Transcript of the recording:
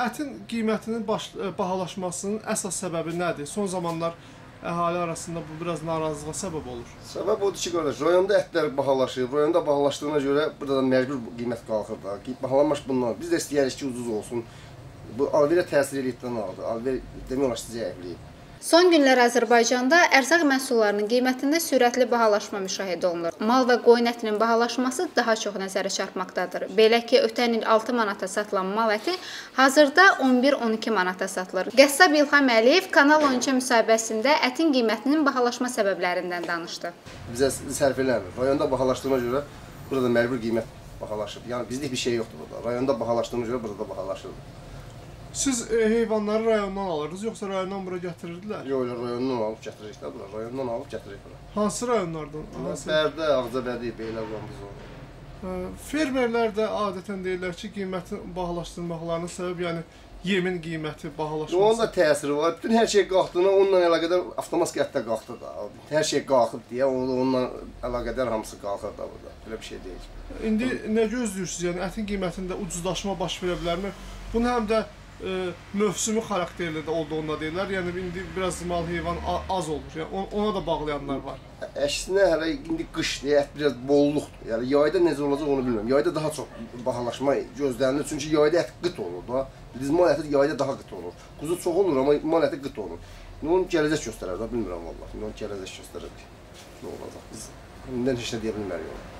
ətin qiymətinin bahalaşmasının əsas səbəbi nədir? Son zamanlar əhali arasında bu biraz narazılığa səbəb olur. Səbəb odur ki, qardaş, rayonda ətlər bahalaşır. Rayonda bahalaşdığına görə burada da məcbur qiymət qalxır da. Bahalanmış bundan. Biz də istəyirik ki, ucuz olsun. Bu alverə təsir eləyirdən aldı. Alver demək olar ki, zəifləyib. Son günlər Azərbaycanda ərzaq məhsullarının qiymətində sürətli bahalaşma müşahidə olunur. Mal və qoyun ətinin bahalaşması daha çox nəzərə çarpmaqdadır. Belə ki, ötən il 6 manata satılan mal əti hazırda 11-12 manata satılır. Qəssab İlham Əliyev Kanal 13 müsahibəsində ətin qiymətinin bahalaşma səbəblərindən danışdı. Bizə sərf eləmir. Rayonda bahalaşdığına görə burada məcbur qiymət bahalaşır. Yəni bizlik bir şey yoxdur burada. Rayonda bahalaşdığına görə burada da bahalaşır. Siz heyvanları rayondan alırdınız, yoxsa rayondan bura gətirirdilər? Yox, rayondan alıb gətiririklər bura. Rayondan alıb gətiririklər bura. Hansı rayonlardan? Bərdə, Ağcabədi, Beyləqan biz olur. Fermerlər də adətən deyirlər ki, qiyməti bahalaşdırmaqlarının səbəbi, yəni yemin qiyməti bahalaşması. Onun da təsiri var. Bütün hər şey qalxdığına onunla əlaqədar avtomatik ətdə qalxdı da. Hər şey qalxıb deyə onunla əlaqədar hamısı qalxır da burada. Belə bir şey deyil. İndi nə gözləyirsiniz? Yəni ətin qiymətində ucuzlaşma baş verə bilərmi? Bunu həm də mövsümü xarakterli də olduğunda deyirlər. Yəni indi biraz mal heyvan az olur. Yəni ona da bağlayanlar var. Əksinə hələ indi qışdır, ət biraz bolluqdur. Yəni yayda necə olacaq onu bilmirəm. Yayda daha çox bahalaşma gözlənilir. Çünki yayda ət qıt olur da. Biz mal əti yayda daha qıt olur. Quzu çox olur amma mal əti qıt olur. Onun gələcək göstərər də bilmirəm vallahi. Onun gələcək göstərər. Nə olacaq? Biz bundan heç nə deyə bilmərik ona.